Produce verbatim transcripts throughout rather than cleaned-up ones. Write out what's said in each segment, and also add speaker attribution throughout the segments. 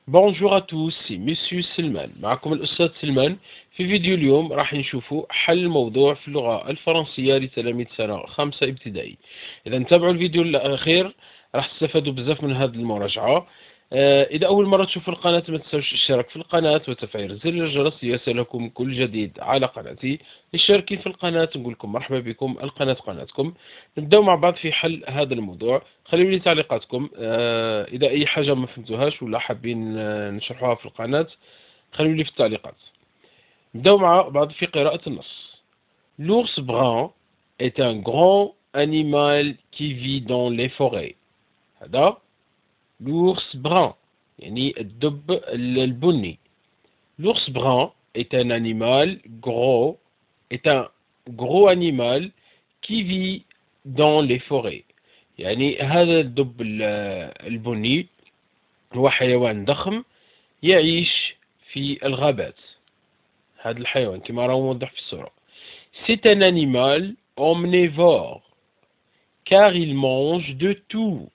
Speaker 1: Bonjour à tous, c'est Monsieur سلمان. معكم الأستاذ سلمان. في فيديو اليوم راح نشوفوا حل موضوع في اللغة الفرنسية لتلاميذ سنة خمسة ابتدائي. إذا تابعوا الفيديو الأخير راح تستفادوا بزاف من هذه المراجعة. آه، إذا أول مرة تشوفوا القناة ما تنسوش الاشتراك في القناة وتفعيل زر الجرس ليصلكم كل جديد على قناتي. الشاركين في القناة نقول لكم مرحبا بكم، القناة قناتكم. نبدأ مع بعض في حل هذا الموضوع. خليوا لي تعليقاتكم، آه، إذا أي حاجة ما فهمتوهاش ولا حابين آه، نشرحوها في القناة خليوا لي في التعليقات. نبدأ مع بعض في قراءة النص. L'ours brun est un grand animal qui vit dans les forêts. هذا l'ours brun يعني الدب البني. L'ours brun est un animal gros est un gros animal qui vit dans les forêts. يعني هذا الدب البني هو حيوان ضخم يعيش في الغابات. هذا الحيوان كما راه موضح في الصورة. C'est un animal omnivore car il mange de tout.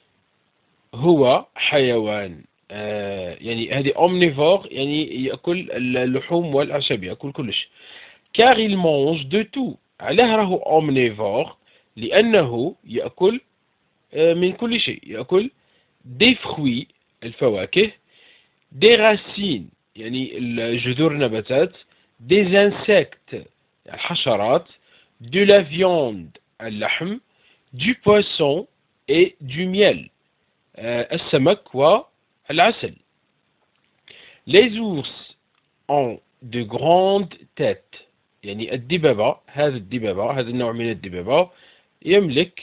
Speaker 1: هو حيوان آه يعني هذه omnivore يعني يأكل اللحوم والأعشاب، يأكل كلش. car il mange de tout. علاه راهو omnivore؟ لأنه يأكل آه من كل شيء. يأكل des fruits الفواكه، des racines يعني الجذور النباتات، des insectes الحشرات، de la viande اللحم، du poisson et du miel السمك والعسل. Les ours ont de grandes têtes. يعني الدببة، هذا الدببة هذا النوع من الدببة يملك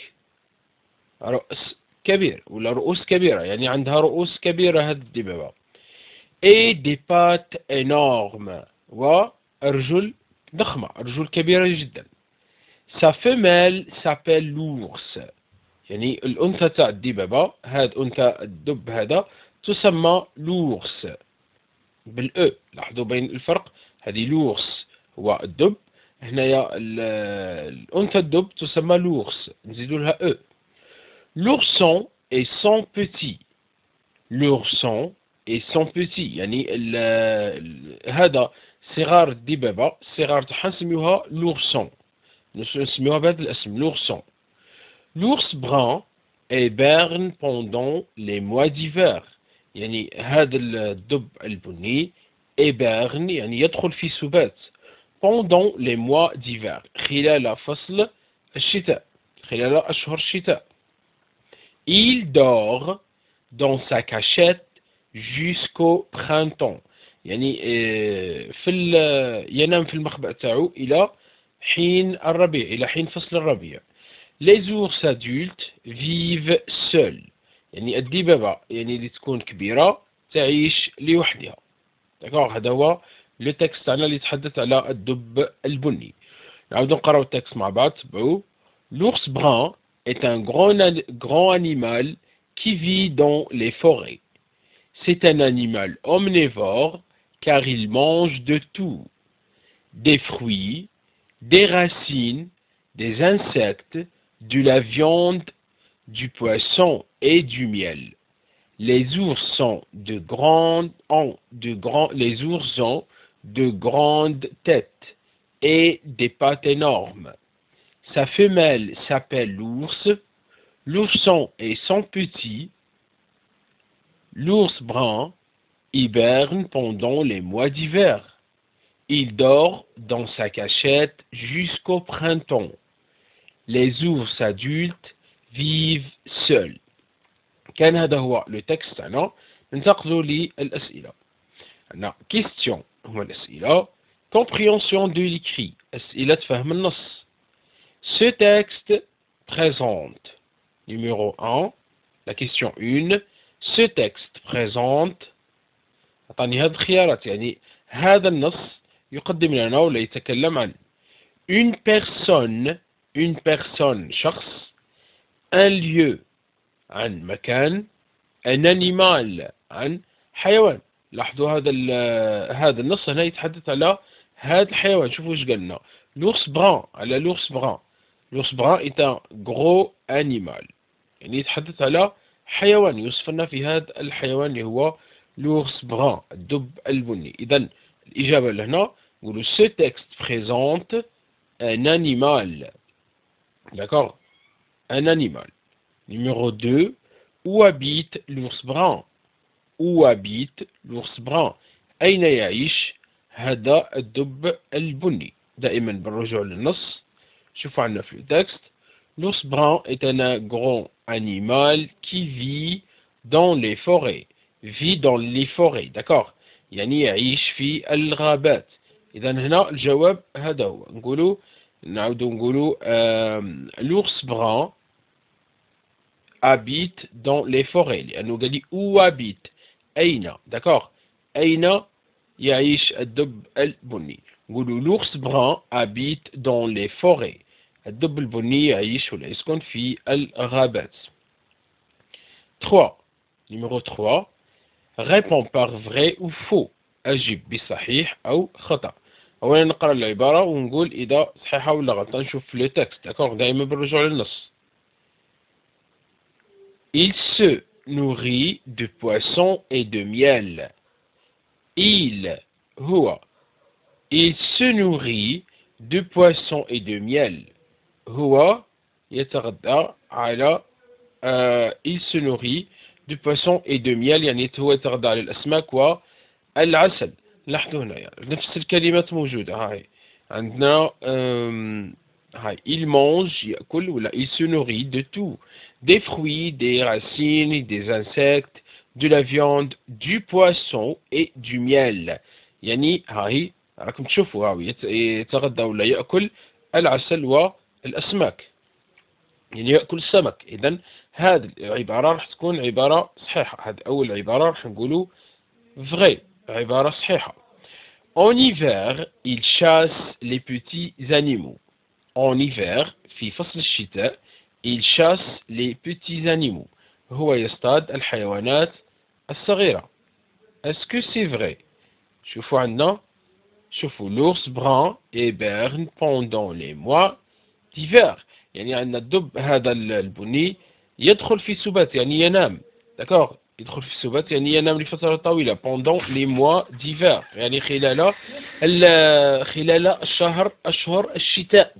Speaker 1: رأس كبير ولا رؤوس كبيرة، يعني عندها رؤوس كبيرة هذه الدببة. et des pattes énormes وأرجل ضخمة، أرجل كبيرة جدا. sa femelle s'appelle l'ours. يعني الأنثى تاع الدببة، هذا أنثى الدب هذا تسمى l'ours بالأ. لاحظوا بين الفرق، هذه l'ours هو الدب، هنايا الأنثى الدب تسمى l'ours نزيدوا لها أ. l'ourson est son petit. l'ourson et son petit يعني ال ال هذا صغار الدببة، صغار تاعها نسميوها l'ourson، نسميوها بهذا الاسم l'ourson. l'ours brun hiberne pendant les mois d'hiver. يعني هذا الدب البني hiberne يعني يدخل في سبات pendant les mois d'hiver خلال فصل الشتاء، خلال أشهر الشتاء. il dort dans sa cachette jusqu'au printemps. يعني في ينام في المخبأ تاعو إلى حين الربيع، إلى حين فصل الربيع. les ours adultes vivent seuls. يعني الدببة يعني اللي تكون كبيرة تعيش لوحدها. داكوغ، هذا هو لو تكست تاعنا اللي يتحدث على الدب البني. نعاود نقراو التكست مع بعض. تبعو. l'ours brun est un grand, grand animal qui vit dans les forêts. C'est un animal omnivore car il mange de tout. Des fruits, des racines, des insectes, de la viande, du poisson et du miel. Les ours sont de grandes, ont de grands, les ours ont de grandes têtes et des pattes énormes. Sa femelle s'appelle l'ours. L'ourson est son petit. L'ours brun hiberne pendant les mois d'hiver. Il dort dans sa cachette jusqu'au printemps. Les ours adultes vivent seuls. كان هذا هو لو تكست تاعنا. ننتقلوا للأسئلة. عندنا question هما الأسئلة، compréhension de l'écrit أسئلة فهم النص. Ce texte présente numéro un la question un. Ce texte présente أعطاني هذه الخيارات، يعني هذا النص يقدم لنا ولا يتكلم عن une personne une personne شخص، un lieu عن مكان، un animal عن حيوان. لاحظوا هذا هذا النص هنا يتحدث على هذا الحيوان. شوفوا ايش قالنا. l'ours brun على l'ours brun. l'ours brun est un gros animal، يعني يتحدث على حيوان، يوصف لنا في هذا الحيوان اللي هو l'ours brun الدب البني. إذا الإجابة لهنا نقولوا ce texte présente un animal. D'accord, un animal. Numéro deux, où habite l'ours brun? Où habite l'ours brun؟ أين يعيش هذا الدب البني؟ دائما بالرجوع للنص. شوفوا عندنا في التكست. L'ours brun est un grand animal qui vit dans les forêts. Vit dans les forêts. D'accord. يعني يعيش في الغابات. إذا هنا الجواب هذا هو. نقولوا نعودوا نقولوا l'ours brun habite dans les forêts. لأنه قال لي où habite. أين. D'accord. أين يعيش الدب البني. نقولوا l'ours brun habite dans les forêts. الدب البني يعيش ولا يسكن في الغابات. trois. Numéro trois. Réponds par vrai ou faux. أجب بصحيح أو خطأ. أولا نقرأ العبارة ونقول إذا صحيحة ولا غلطة. نشوف في لو تكست. داكوغ دائما بالرجوع للنص. Il se nourrit de poissons et de miel. Il هو Il se nourrit de poissons et de miel. هو يتغذى على euh, il se nourrit de poissons et de miel. يعني هو يتغذى على الأسماك والعسل. لاحظوا هنا يعني نفس الكلمات موجودة. هاي عندنا هاي il mange يأكل ولا il se nourrit de tout. Des fruits, des racines, des insectes, de la viande, du poisson et du miel. يعني هاي راكم تشوفوا هاوي يتغذى ولا يأكل العسل والأسماك. يعني يأكل السمك. إذن هذه العبارة راح تكون عبارة صحيحة. هذه أول عبارة راح نقولوا vrai. عبارة صحيحة. En hiver, il chasse les petits animaux. En hiver, في فصل الشتاء, il chasse les petits animaux. هو يصطاد الحيوانات الصغيرة. Est-ce que c'est vrai? شوفوا عندنا. شوفوا l'ours brun hiberne pendant les mois d'hiver. يعني عندنا الدب هذا البني يدخل في السبات يعني ينام. d'accord. يدخل في السبات يعني ينام لفترة طويلة. pendant les mois d'hiver يعني خلال خلال الشهر أشهر الشتاء.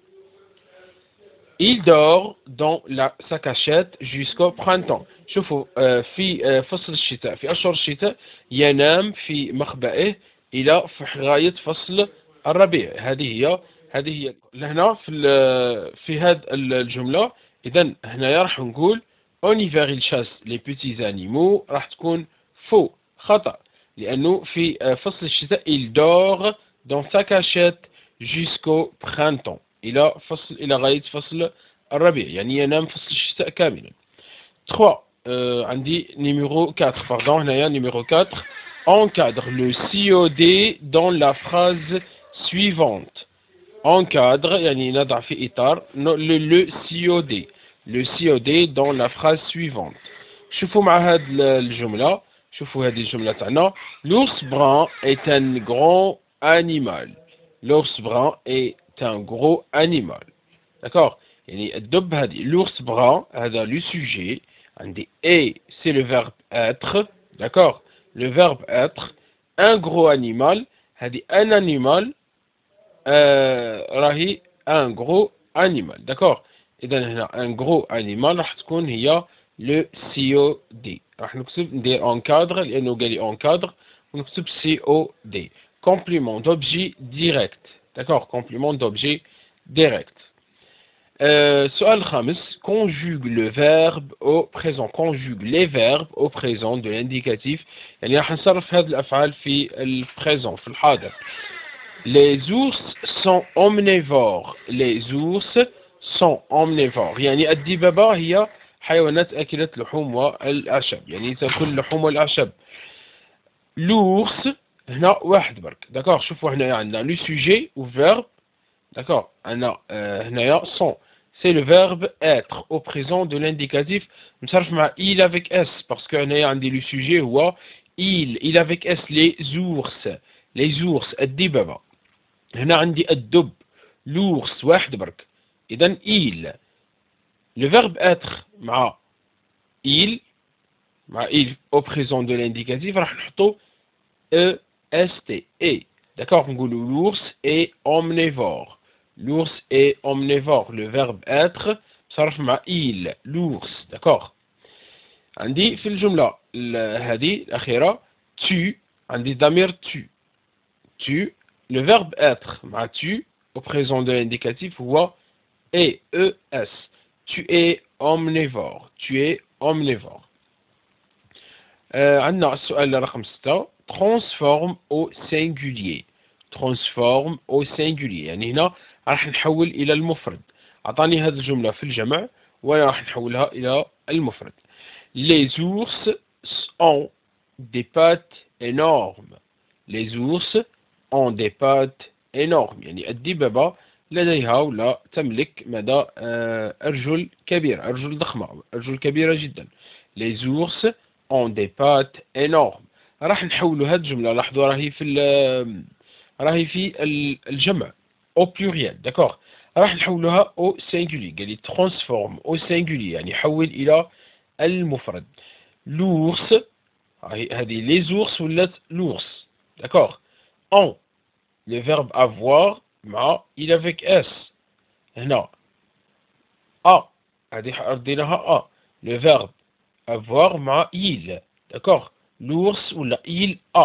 Speaker 1: Il dort dans la, sa cachette jusqu'au printemps. شوفوا في فصل الشتاء في أشهر الشتاء ينام في مخبئه إلى غاية فصل الربيع. هذه هي هذه هي لهنا في في هذه الجملة. إذا هنا راح نقول en hiver il chasse les petits animaux. راح تكون faux خطأ. لأنه في فصل الشتاء il dort dans sa cachette jusqu'au printemps. إلى فصل إلى غاية فصل الربيع يعني ينام فصل الشتاء كاملا. trois. euh, عندي numéro quatre. pardon هنايا numéro quatre. Encadre le C O D dans la phrase suivante. Encadre يعني نضع في إطار le, le C O D. Le C O D dans la phrase suivante. شوفوا مع هذه الجملة. شوفوا هذه الجملة تاعنا. L'ours brun est un grand animal. L'ours brun est un gros animal. D'accord. يعني الدب هذه l'ours brun هذا le sujet. عندي et c'est le verbe être. D'accord. Le verbe être. Un gros animal. هذه un animal euh, راهي un gros animal. D'accord. إذا هنا un gros animal راح تكون هي le C O D. راح نكتب ندير encadre لأنه قال لي encadre ونكتب C O D. Complément d'objet direct. D'accord. Complément d'objet direct. السؤال الخامس. Conjugue le verbe au présent. Conjugue les verbes au présent de l'indicatif. يعني راح نصرف هذه الأفعال في البريزون في الحاضر. Les ours sont omnivores. Les ours sont omnivores. يعني الدببة هي حيوانات أكلة لحوم والأعشاب. يعني تأكل لحوم والأعشاب. L'ours هنا واحد برك. داكور. شوفوا هنا عندنا لو سوجي و verbe. داكور. عندنا هنايا sont. C'est le verbe être au présent de l'indicatif. نصرف مع il avec s parce que هنايا عندي le sujet هو il. il avec s les ours. les ours الدببة. هنا عندي الدب l'ours واحد برك. إذن il. le verbe être مع il مع il au présent de l'indicatif راح نحطو est et. D'accord, l'ours est omnivore. L'ours est omnivore. Le verbe être صرف مع il, l'ours. D'accord. عندي في الجملة هذه الأخيرة tu, عندي ضمير tu. Tu, le verbe être مع tu au présent de l'indicatif هو et, es. Tu es omnivore. Tu es omnivore. آه عندنا السؤال رقم ستة. transforme au singulier. transforme au singulier يعني هنا راح نحول إلى المفرد. أعطاني هذه الجملة في الجمع وأنا راح نحولها إلى المفرد. Les ours ont des pattes énormes. Les ours ont des pattes énormes يعني الدببة لديها ولا تملك مدى أرجل كبيرة، أرجل ضخمة، أرجل كبيرة جدا. Les ours ont des pattes énormes. راح نحولوا هذه الجملة، لاحظوا راهي في راهي في الجمع au pluriel. d'accord. راح نحولوها au singulier. قال لي transforme au singulier يعني حول إلى المفرد. l'ours هذه les ours ولات l'ours. d'accord. en le verbe avoir مع il avec s. هنا a هذه رديناها a. le verbe avoir مع il. d'accord. l'ours ولا il a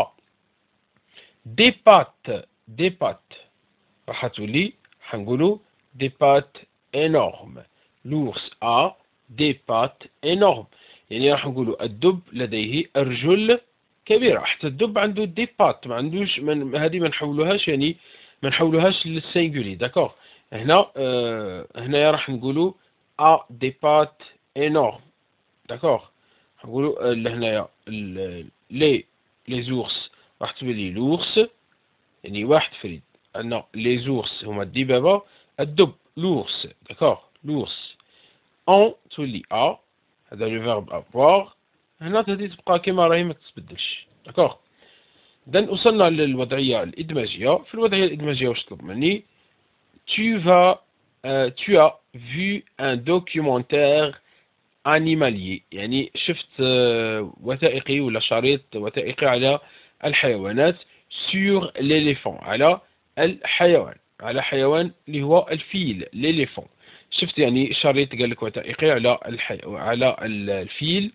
Speaker 1: des pattes. des pattes راح تولي حنقولوا des pattes énormes. l'ours a des pattes énormes يعني راح نقولوا الدب لديه أرجل كبيرة. حتى الدب عنده دي بات، ما عندوش من هذه ما نحولوهاش يعني ما نحولوهاش للسينجولي. داكور. هنا آه هنا راح نقولوا ا دي بات انورم. داكور. نقولوا لهنايا لي لي زورس راح تولي لورس يعني واحد فريد. عندنا لي زورس هما الدبابة، الدب لورس. داكور. لورس ان تولي ا هذا لو فيرب افوار. هنا تهدي تبقى كما راهي ما تتبدلش. داكوغ. إذن وصلنا للوضعية الإدماجية. في الوضعية الإدماجية واش تطلب مني؟ tu vas euh, tu as vu un documentaire animalier يعني شفت uh, وثائقي ولا شريط وثائقي على الحيوانات sur l'éléphant على الحيوان على حيوان اللي هو الفيل l'éléphant. شفت يعني شريط قال لك وثائقي على الحي... على الفيل.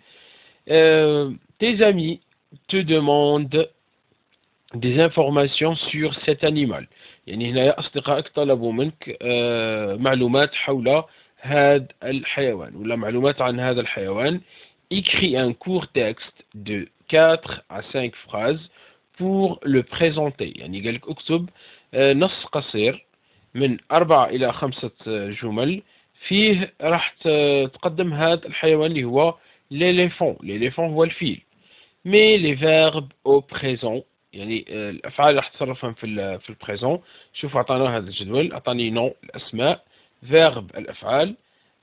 Speaker 1: Euh, tes amis te demandent des informations sur cet animal. يعني هنا أصدقائك طلبوا منك آه معلومات حول هذا الحيوان ولا معلومات عن هذا الحيوان. Écris un court texte de quatre à cinq phrases pour le présenter. يعني قال لك اكتب آه نص قصير من أربعة إلى خمسة جمل فيه راح تقدم هذا الحيوان اللي هو l'éléphant. l'éléphant هو الفيل. mais les verbes au présent يعني الأفعال راح تصرفهم في في البريزون. شوف أعطانا هذا الجدول، أعطاني نوع الأسماء، verbe الأفعال،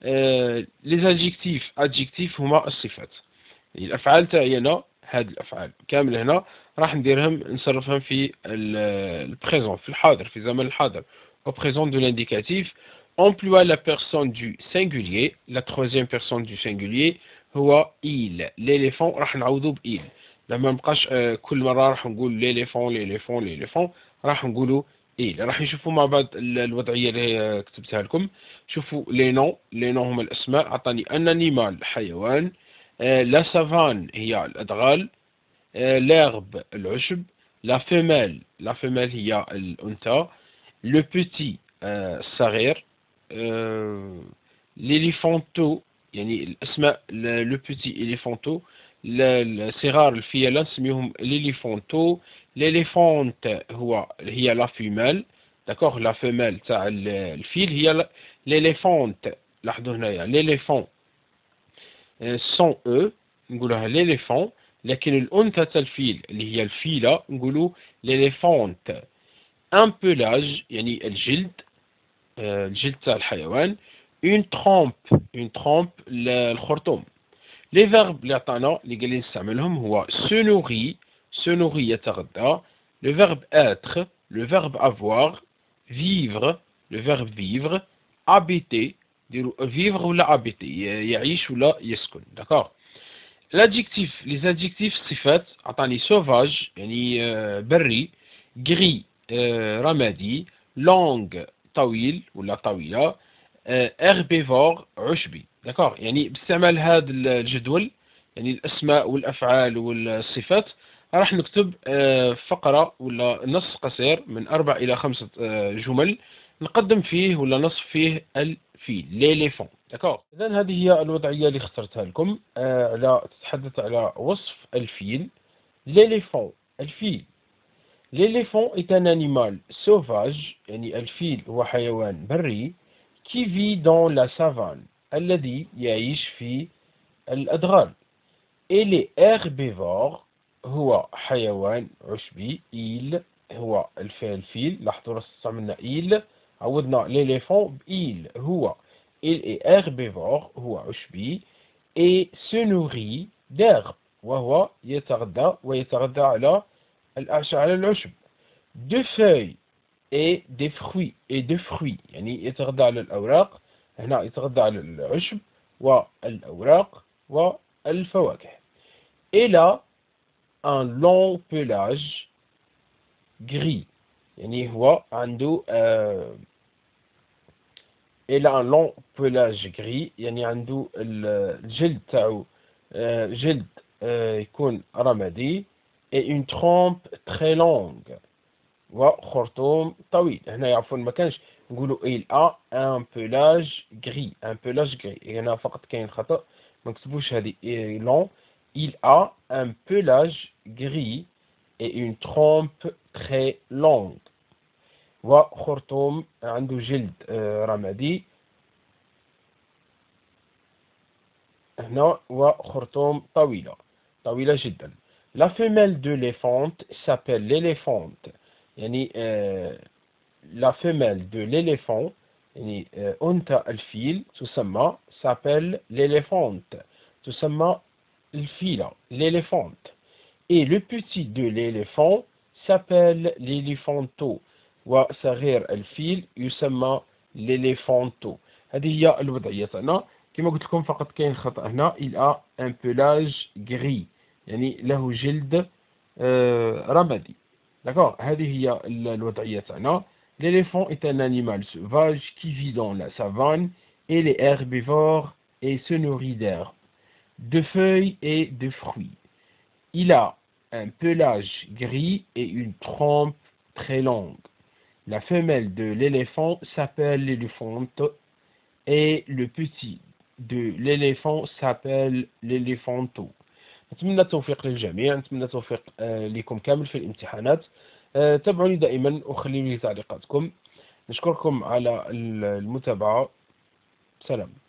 Speaker 1: les adjectifs adjectifs هما الصفات. يعني الأفعال تاعي أنا هذه الأفعال كامل هنا راح نديرهم نصرفهم في البريزون في الحاضر في زمن الحاضر au présent de l'indicatif. emploie la personne du singulier. la troisième personne du singulier هو il. l'éléphant راح نعوضو بإيل. لما نبقاش كل مرة راح نقول l'éléphant l'éléphant l'éléphant راح نقولو إيل. راح نشوفوا مع بعض الوضعية اللي كتبتها لكم. شوفوا لي نون لي نون هما الأسماء. أعطاني أن أنيمال حيوان، لا سافان هي الأدغال، l'herbe العشب، لا فيميل لا فيميل هي الأنثى، لو بوتي الصغير، l'éléphanto يعني الأسماء لو بوتي إليفانتو الصغار الفيلة نسميهم ليليفونتو. ليليفونت هو هي لا فيميل. داكوغ. لا فيميل تاع الفيل هي ليليفونت. لاحظوا هنايا ليليفون سون او نقولوها ليليفون، لكن الأنثى تاع الفيل اللي هي الفيلة نقولوا ليليفونت. ان بولاج يعني الجلد الجلد تاع الحيوان. une trompe une trompe الخرطوم. les verbes اللي عطانا اللي قال لي نستعملهم هو se nourrit se nourrit يتغذى، le verbe être le verbe avoir، vivre le verbe vivre، habiter ديروا vivre ولا habiter يعيش ولا يسكن. d'accord. الادجكتيف لي زادجكتيف الصفات عطاني سوفاج يعني آه، بري، غري آه، رمادي، لونغ طويل ولا طويلة، هيربيفور عشبي. داكوغ، يعني باستعمال هذا الجدول يعني الاسماء والافعال والصفات راح نكتب آه، فقرة ولا نص قصير من أربع إلى خمسة آه، جمل نقدم فيه ولا نصف فيه الفيل ليليفون. داكوغ، إذا هذه هي الوضعية اللي اخترتها لكم آه، على تتحدث على وصف الفيل. ليليفون الفيل. L'éléphant est un animal sauvage يعني الفيل هو حيوان بري qui vit dans la savane الذي يعيش في الأدغال. Et les herbivores هو حيوان عشبي. il هو الفعل الفيل، لاحظوا استعملنا il عوضنا l'éléphant il هو. il est herbivore هو عشبي et se nourrit d'herbe وهو يتغذى ويتغذى على الأعشاب على العشب. de feuilles et des fruits et de fruits يعني يتغذى على الأوراق، هنا يتغذى على العشب والأوراق والفواكه. il a un long pelage gris يعني هو عنده آه il a un long pelage gris يعني عنده الجلد تاعو آه جلد آه يكون رمادي et une trompe très longue وخرطوم طويل. هنا عفوا ما كانش نقولوا il a un pelage gris un pelage gris، هنا فقط كاين خطأ ما نكتبوش هذه long. il a un pelage gris et une trompe très longue وخرطوم عنده جلد رمادي هنا وخرطوم طويلة طويلة جدا. La femelle de l'éléphante s'appelle l'éléphante يعني آه la femelle de l'éléphant يعني آه أنثى الفيل تسمى s'appelle l'éléphante تسمى الفيلة l'éléphante. Et le petit de l'éléphant s'appelle l'éléphanteau وصغير الفيل يسمى l'éléphanteau. هذه هي الوضعية تاعنا. كما قلت لكم فقط كاين خطأ هنا il a un pelage gris يعني له جلد آه رمادي. D'accord. هذه هي الوضعية تاعنا. L'éléphant est un animal sauvage qui vit dans la savane et les herbivores et se nourrit d'herbes, de feuilles et de fruits. Il a un pelage gris et une trompe très longue. La femelle de l'éléphant s'appelle l'éléphante et le petit de l'éléphant s'appelle l'éléphanteau. نتمنى التوفيق للجميع، نتمنى التوفيق لكم كامل في الامتحانات. تابعوني دائما وخليوا لي تعليقاتكم. نشكركم على المتابعة. سلام.